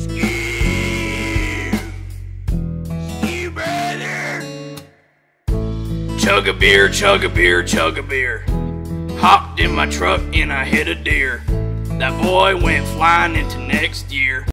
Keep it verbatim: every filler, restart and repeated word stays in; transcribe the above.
Chug a beer, chug a beer, chug a beer. Hopped in my truck and I hit a deer. That boy went flying into next year.